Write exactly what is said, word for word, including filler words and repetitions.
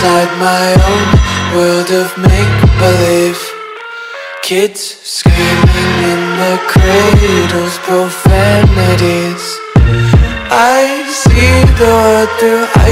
inside my own world of make-believe. Kids screaming in the cradles, profanities. I see the world through